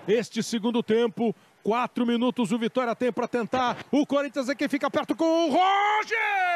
este segundo tempo. 4 minutos o Vitória tem para tentar. O Corinthians é quem fica perto com o Roger!